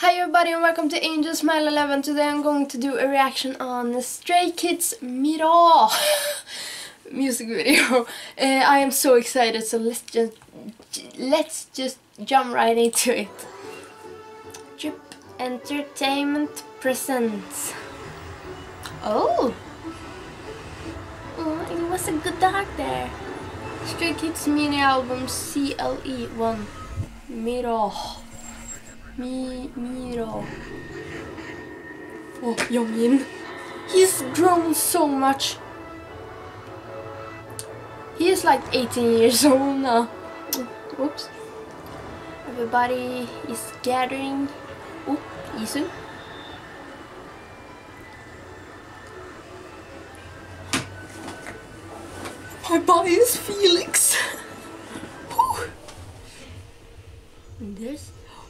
Hi everybody and welcome to Angel Smile 11. Today I'm going to do a reaction on Stray Kids Mira music video. I am so excited, so let's just jump right into it. Drip Entertainment presents. Oh, it was a good dark there. Stray Kids mini album CLE1 Mira. Miro. Oh, Youngin. He's grown so much. He is like 18 years old now. Oops. Everybody is gathering. Oh, Isu. My body is Felix. And there's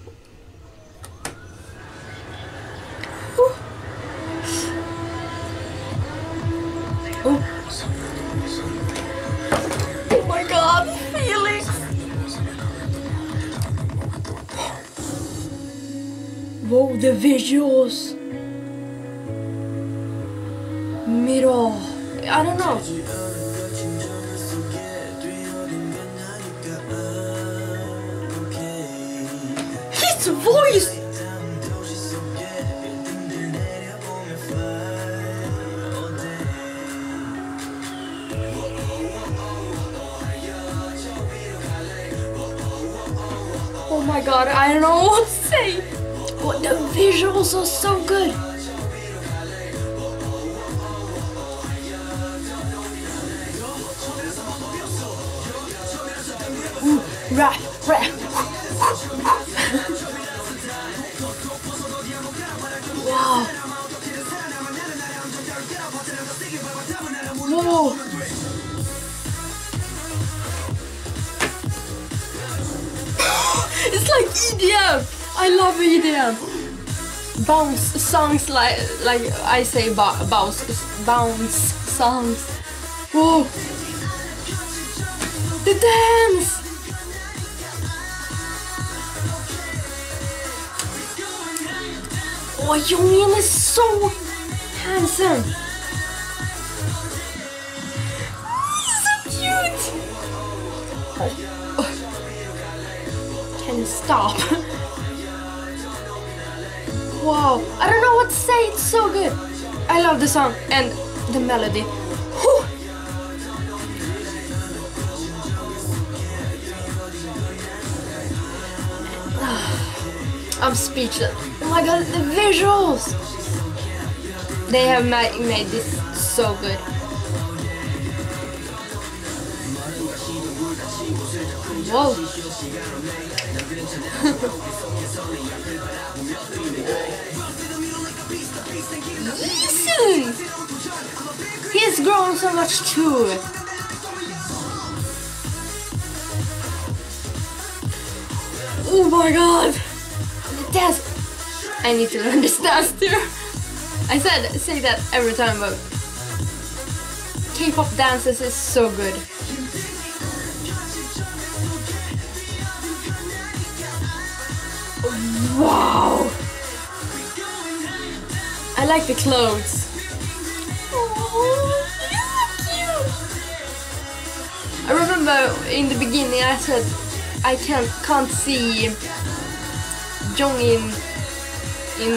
oh my god, Felix! Whoa, the visuals! Miro. I don't know. His voice! Oh my god, I don't know what to say. But the visuals are so good. Ooh, rap. Wow. Whoa. It's like EDM. I love EDM. Bounce songs like I say bounce songs. Whoa. The dance. Oh, Youngin is so handsome. He's so cute. Can you stop? Wow, I don't know what to say, it's so good. I love the song and the melody. Whew. I'm speechless. Oh my god, the visuals! They have made this so good. Whoa. Listen! He's grown so much too. Oh my god! The dance! I need to learn this dance too. I say that every time, but K-pop dances is so good. Wow! I like the clothes. Oh, so cute! I remember in the beginning I said I can't see Youngin in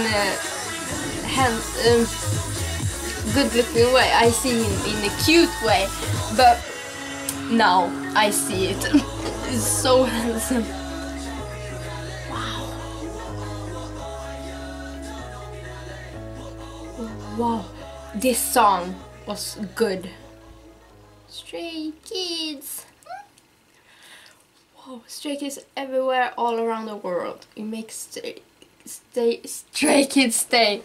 a good-looking way. I see him in a cute way, but now I see it. He's so handsome. Wow, this song was good. Stray Kids. Wow, Stray Kids everywhere, all around the world. It makes Stray Kids stay.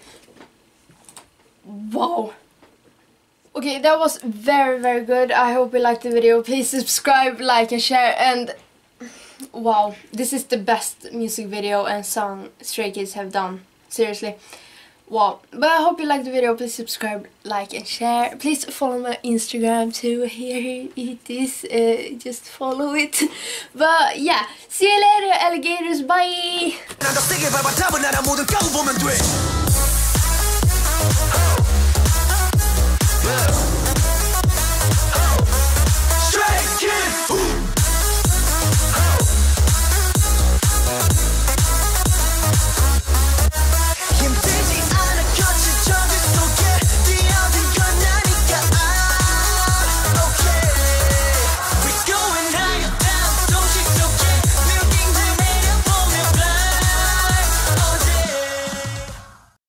Wow. Okay, that was very good. I hope you liked the video. Please subscribe, like and share. And wow, this is the best music video and song Stray Kids have done. Seriously. Wow, but I hope you liked the video. Please subscribe, like and share. Please follow my Instagram too. Here it is, just follow it. But yeah, see you later alligators, bye! Yeah.